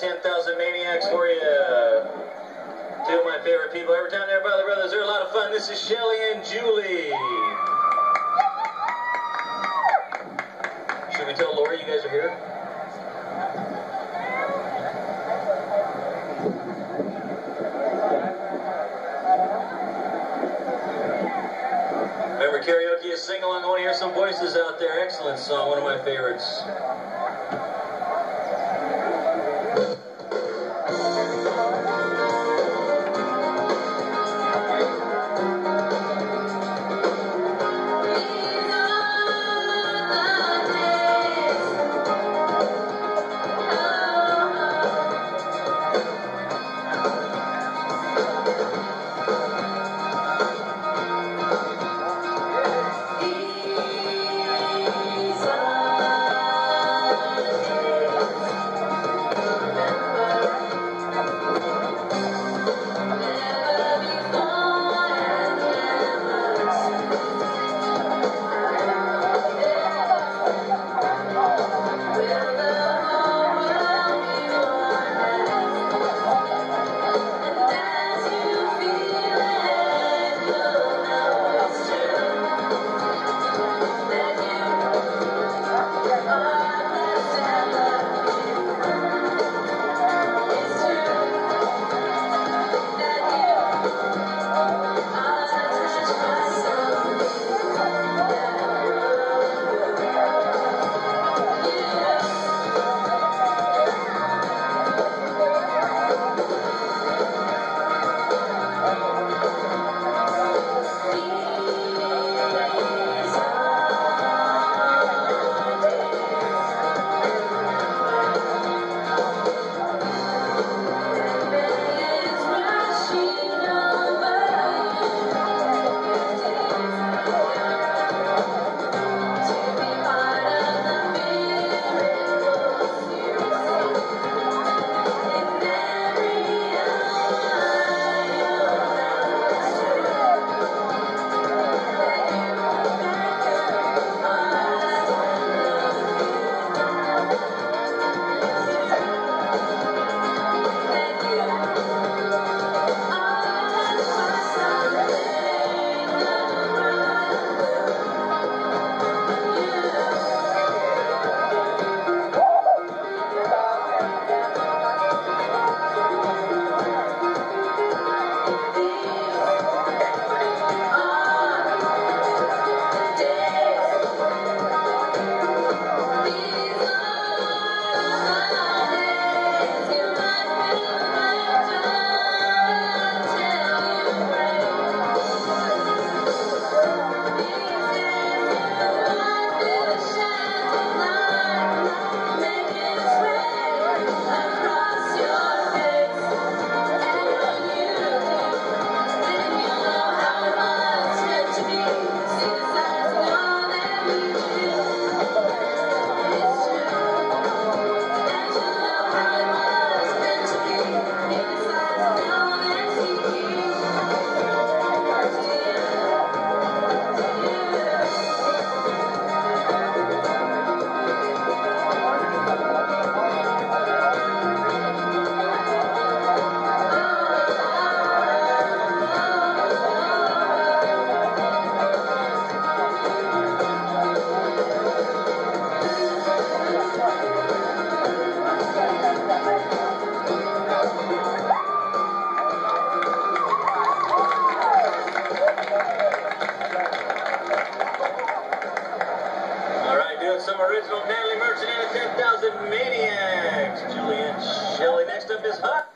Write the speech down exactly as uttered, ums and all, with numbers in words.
ten thousand Maniacs for you. Two of my favorite people. Every time they're Butler Brothers, they're a lot of fun. This is Shelley and Julie. Should we tell Lori you guys are here? Remember, karaoke is sing-along. I want to hear some voices out there. Excellent song, one of my favorites. Some original Natalie Merchant and a ten thousand Maniacs. Julie and Shelley. Next up is Hot.